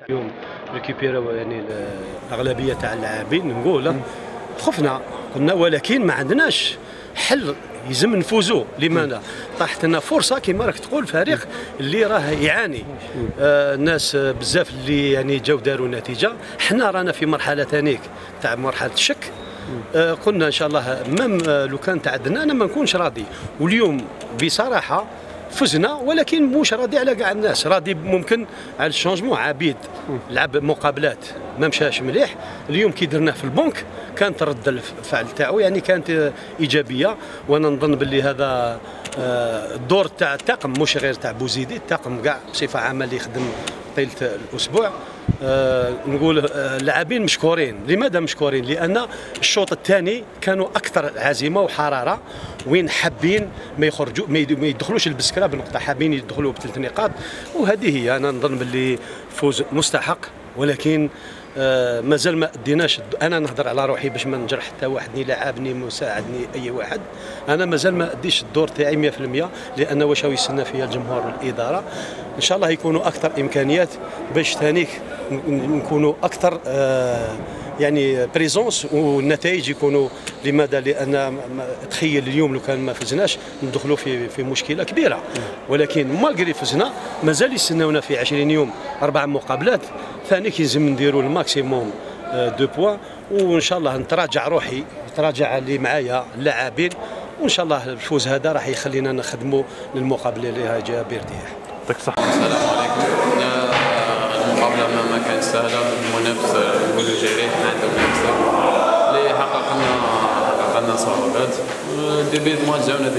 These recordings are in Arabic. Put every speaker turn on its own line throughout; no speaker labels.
اليوم ريكيبيراو يعني الاغلبيه تاع اللاعبين نقول خفنا قلنا، ولكن ما عندناش حل. يلزم نفوزوا. لماذا؟ طاحت لنا فرصه كما راك تقول، فريق اللي راه يعاني. الناس بزاف اللي يعني جاو داروا نتيجه. حنا رانا في مرحله ثانيك تاع مرحله الشك. قلنا ان شاء الله مام لو كان تعدنا انا ما نكونش راضي. واليوم بصراحه فزنا، ولكن مش راضي على كاع الناس، راضي ممكن على الشونجمون. عبيد لعب مقابلات ما مشاش مليح. اليوم كي درناه في البنك كانت رد الفعل تاعو يعني كانت ايجابيه. وانا نظن باللي هذا الدور تاع الطاقم، مش غير تاع بوزيدي، الطاقم كاع بصفه عامه اللي يخدم طيله الاسبوع. نقول اللاعبين مشكورين. لماذا مشكورين؟ لان الشوط الثاني كانوا اكثر عزيمه وحراره، وين حابين ما يخرجوا ما يدخلوش البسكره بنقطه، حابين يدخلوا بثلاث نقاط. وهذه هي. انا نظن باللي فوز مستحق، ولكن مازال ما اديناش. انا نهضر على روحي باش ما نجرح حتى واحد، ني لاعبني مساعدني اي واحد. انا مازال ما اديش الدور تاعي 100%، لان واش هو يستنى فيا الجمهور والاداره. ان شاء الله يكونوا اكثر امكانيات باش ثانيك نكونوا اكثر يعني بريزونس، والنتائج يكونوا. لماذا؟ لان تخيل اليوم لو كان ما فزناش ندخلوا في مشكله كبيره. ولكن مالغري فزنا مازال يستناونا في 20 يوم 4 مقابلات. ثانيك يلزم نديروا الماكسيموم 2 بوان، وان شاء الله نتراجع روحي، نتراجع اللي معايا اللاعبين، وان شاء الله الفوز هذا راح يخلينا نخدموا للمقابله اللي جايه بارتياح.
يعطيك الصحه.
السلام عليكم. المقابله ما كانت سهله. المنافس الجريح ما عنده منافسه اللي حققنا صعوبات. ديبي الماتش جاونا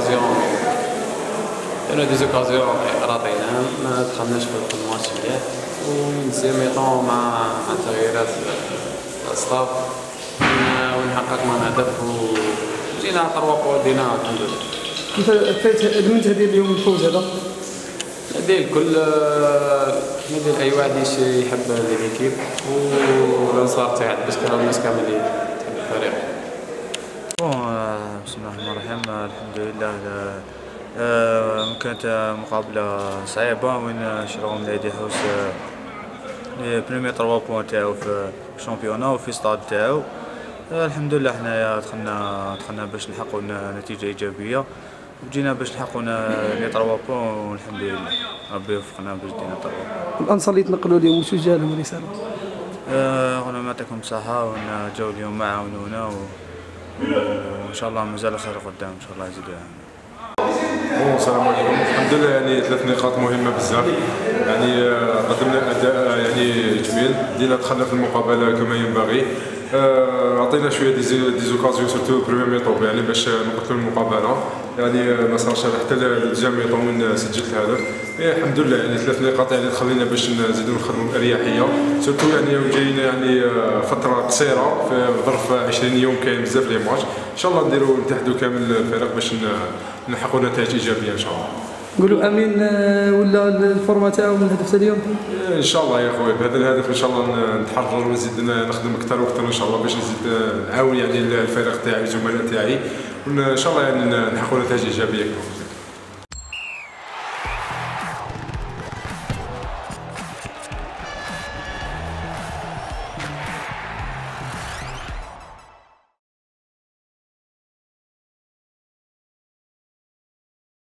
ديزوكازيون راضينا، ما دخلناش في الماتش مليح. ومن سيميطون مع تغييرات الستاف ونحققنا الهدف وجينا على 3 بوان دينا الحمد لله.
كيف ادمنت هذه اليوم الفوز هذا؟
ندير الكل، ندير اي واحد يحب ليكيب والانصار تاع البسكره والناس كامل اللي تحب الفريق.
بسم الله الرحمن الرحيم. الحمد لله. كانت مقابله صعيبه وين شراو من نادي حوس لي بريمير 3 بوان تاعو في الشامبيونا وفي ستاد تاعو. الحمد لله حنايا دخلنا باش نحققوا نتيجه ايجابيه، وجينا باش نحققوا لي 3 بوان، والحمد لله ربي وفقنا باش دينا 3 بوان.
الانصار اللي تنقلوا اليوم واش وجه لهم رساله؟
قلنا ما يعطيكم الصحه، جاو اليوم معاونونا وان شاء الله مازال خير قدام ان شاء الله يزيدوا.
السلام عليكم. الحمد لله يعني 3 نقاط مهمه بزاف. يعني قدمنا اداء يعني جميل، دينا دخلنا في المقابله كما ينبغي. عطينا شويه ديزوكازيون سورتو بريمير ميطون يعني باش نقتلوا المقابله. يعني ما صارش حتى الدوزيام ميطون وين سجلت الهدف. الحمد لله يعني 3 نقاط يعني تخلينا باش نزيدوا نخدموا باريحيه، سورتو يعني جايين يعني فتره قصيره في ظرف 20 يوم كاين بزاف لي ماتش. ان شاء الله نديروا نتحدوا كامل الفريق باش نحققوا نتائج ايجابيه ان شاء الله.
نقولوا امين. ولا الفورمه تاعو من الهدف تاع اليوم؟
ان شاء الله يا خويا بهذا الهدف ان شاء الله نتحرر ونزيد نخدم اكثر واكثر ان شاء الله باش نزيد نعاون يعني الفريق تاعي والزملاء تاعي، وان شاء الله يعني نحققوا نتائج ايجابيه.